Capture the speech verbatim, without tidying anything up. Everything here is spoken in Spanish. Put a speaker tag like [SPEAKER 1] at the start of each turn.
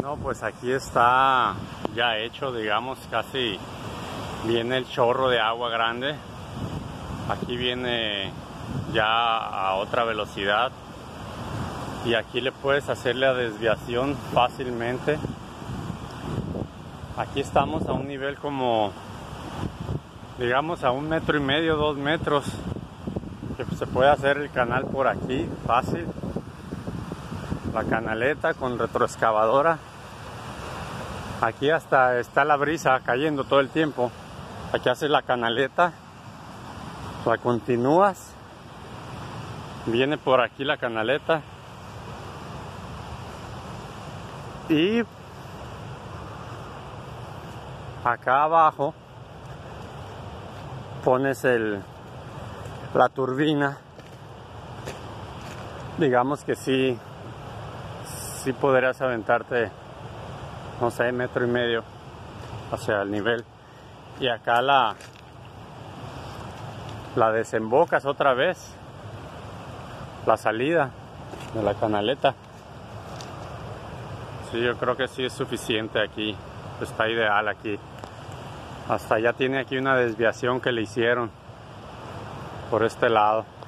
[SPEAKER 1] No, pues aquí está ya hecho, digamos, casi viene el chorro de agua grande. Aquí viene ya a otra velocidad y aquí le puedes hacer la desviación fácilmente. Aquí estamos a un nivel como, digamos, a un metro y medio, dos metros, que se puede hacer el canal por aquí fácil. La canaleta con retroexcavadora. Aquí hasta está la brisa cayendo todo el tiempo. Aquí haces la canaleta, la continúas, viene por aquí la canaleta y acá abajo pones el la turbina. Digamos que sí, sí podrías aventarte, no sé, metro y medio hacia el nivel. Y acá la, la desembocas otra vez, la salida de la canaleta. Sí, yo creo que sí es suficiente aquí, está ideal aquí. Hasta ya tiene aquí una desviación que le hicieron por este lado.